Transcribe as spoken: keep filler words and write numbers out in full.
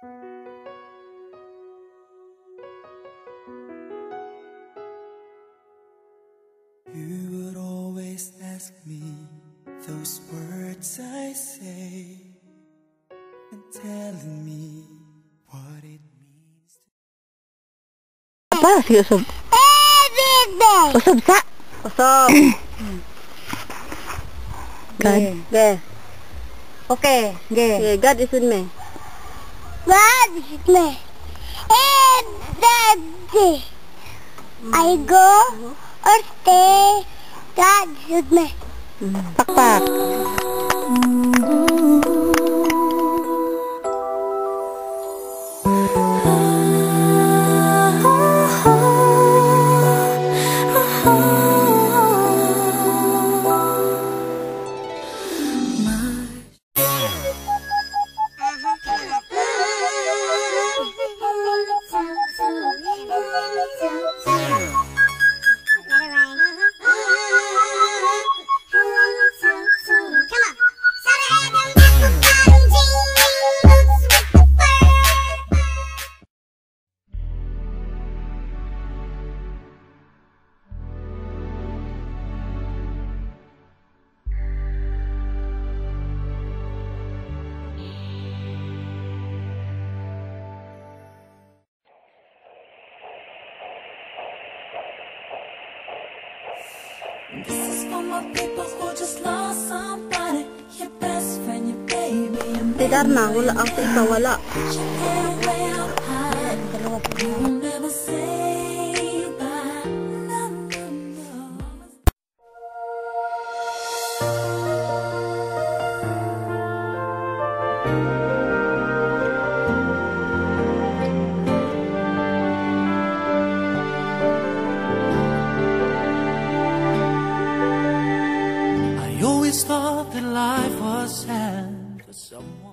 You would always ask me those words I say, and telling me what it means to... Apa? Sige, usog. Usog sa? Usog. God. Ge. Okay, ge. Okay, God is with me. God is with me. And Daddy. I go or stay. God is with me. Pakpak. This is for my people who just lost somebody. Your best friend, your baby, your baby. Tidar na, wala ang isa, wala. You'll never say bye. No, no, no. I always thought that life was sad for someone.